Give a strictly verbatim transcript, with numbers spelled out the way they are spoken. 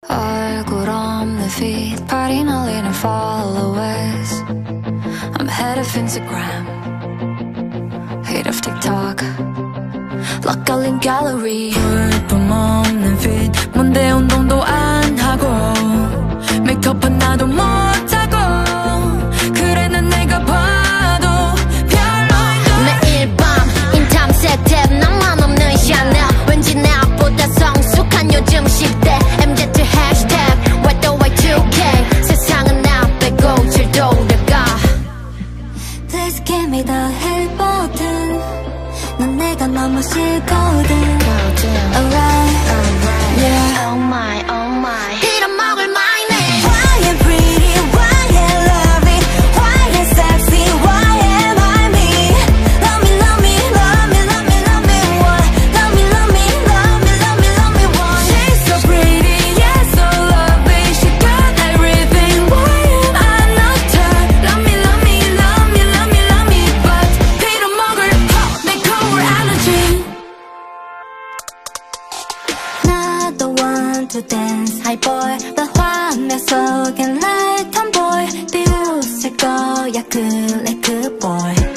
얼굴 없는 feed party 날리는 followers I'm head of Instagram Hate of TikTok Lock 걸린 gallery 볼품 없는 feed 뭔데 운동도 안 하고 메이크업 하나도 못하고 그래 난 내가 봐도 별로인 매일 밤 인탐색 탭 나만 없는 샤넬 왠지 나보다 성숙한 요즘 십 대 엠지 해시태그 What the Y 투 K 세상은 나 빼고 잘 돌아가 Please give me the help button 난 내가 너무 싫거든 Alright, yeah Oh my, oh my 빌어먹을 my name Why am pretty, why am lovely Why am sexy, why am I me Love me, love me, love me, love me, love me one Love me, love me, love me, love me, love me one She's so pretty, yeah, so lovely She got everything, why am I not her Love me, love me, love me, love me, love me But 빌어먹을 내 거울 allergy 나도 want to dance high boy But 화면 속엔 like tomboy 비웃을 거야 그래 그 boy